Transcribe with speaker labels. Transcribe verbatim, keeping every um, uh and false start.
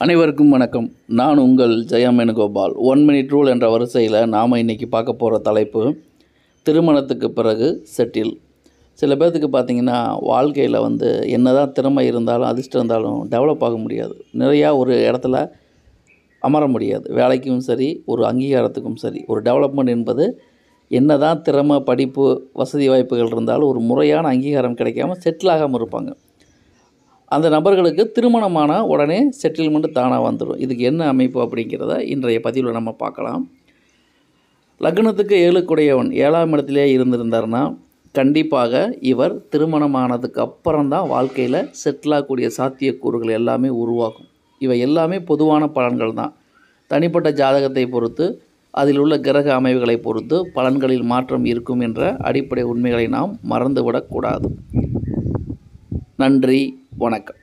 Speaker 1: அனைவருக்கும் வணக்கம். நான் உங்கள் Jayam Venugopal. One minute rule என்ற வரிசையில் நாம் இன்றைக்கி பார்க்க போகிற தலைப்பு திருமணத்துக்கு பிறகு செட்டில். சில பேர்த்துக்கு பார்த்திங்கன்னா வாழ்க்கையில் வந்து என்ன தான் திறமை இருந்தாலும் அதிர்ஷ்டம் இருந்தாலும் டெவலப் ஆக முடியாது. நிறையா ஒரு இடத்துல அமர முடியாது. வேலைக்கும் சரி, ஒரு அங்கீகாரத்துக்கும் சரி. ஒரு டெவலப்மெண்ட் என்பது என்ன தான் திறமை, படிப்பு, வசதி வாய்ப்புகள் இருந்தாலும் ஒரு முறையான அங்கீகாரம் கிடைக்காம செட்டில் ஆகாமல் இருப்பாங்க. அந்த நபர்களுக்கு திருமணமான உடனே செட்டில்மெண்ட் தானாக வந்துடும். இதுக்கு என்ன அமைப்பு அப்படிங்கிறத இன்றைய பதிவில் நம்ம பார்க்கலாம். லக்னத்துக்கு ஏழுக்குடையவன் ஏழாம் இடத்திலே இருந்திருந்தார்னா கண்டிப்பாக இவர் திருமணமானதுக்கு அப்புறம்தான் வாழ்க்கையில் செட்டிலாகக்கூடிய சாத்தியக்கூறுகள் எல்லாமே உருவாகும். இவை எல்லாமே பொதுவான பலன்கள் தான். தனிப்பட்ட ஜாதகத்தை பொறுத்து, அதில் உள்ள கிரக அமைவுகளை பொறுத்து பலன்களில் மாற்றம் இருக்கும் என்ற அடிப்படை உண்மைகளை நாம் மறந்துவிடக்கூடாது. நன்றி, வணக்கம்.